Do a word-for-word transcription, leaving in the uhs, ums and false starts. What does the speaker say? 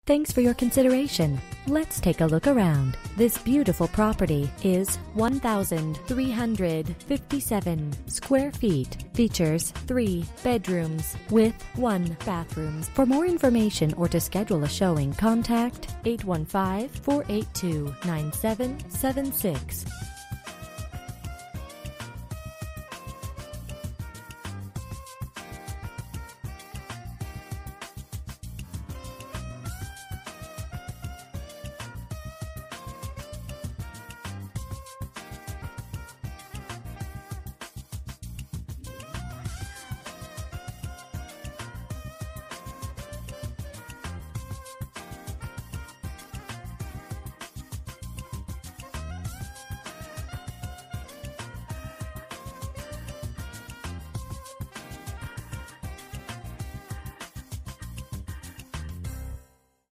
Thanks for your consideration. Let's take a look around. This beautiful property is one thousand three hundred fifty-seven square feet. Features three bedrooms with one bathroom. For more information or to schedule a showing, contact eight one five, four eight two, nine seven seven six.